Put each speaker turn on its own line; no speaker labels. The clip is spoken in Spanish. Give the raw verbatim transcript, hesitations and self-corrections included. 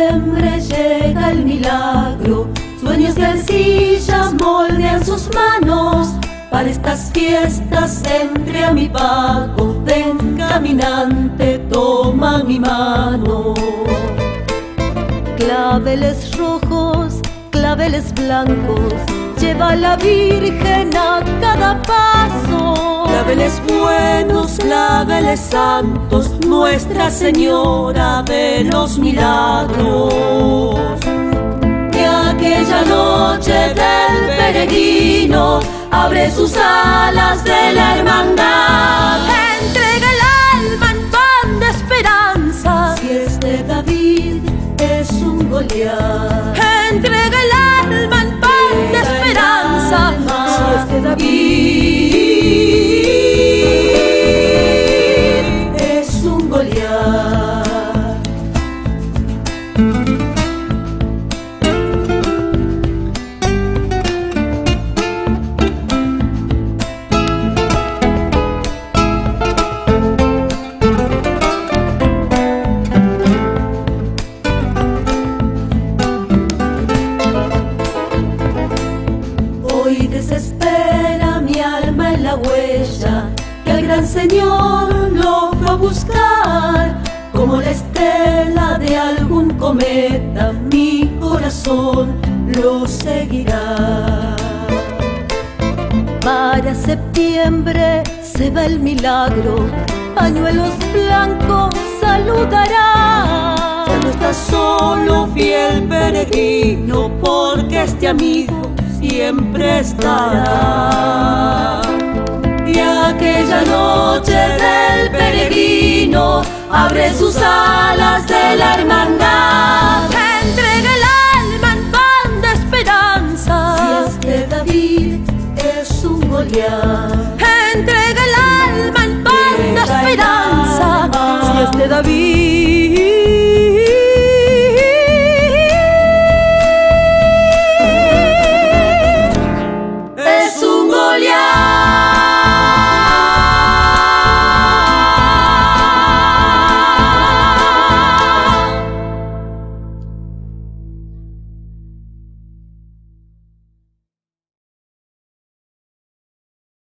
septiembre llega el milagro, sueños de arcillas moldean sus manos. Para estas fiestas entre a mi pago, ven caminante, toma mi mano. Claveles rojos, claveles blancos, lleva la Virgen a cada paso. Claveles buenos, claveles santos, Nuestra Señora de los milagros. Y aquella noche del peregrino abre sus alas de la hermandad, entrega el alma en pan de esperanza. Si es de David, es un Goliat. Entrega el alma en pan de esperanza. Si es de David, es un Goliat. Hoy desespera mi alma en la huella que el gran Señor lo fue a buscar. Como la estela de algún cometa, mi corazón lo seguirá. Para septiembre se va el milagro, pañuelos blancos saludará. Ya no estás solo, fiel peregrino, porque este amigo siempre estará. Y aquella noche del peregrino abre sus alas de la hermandad.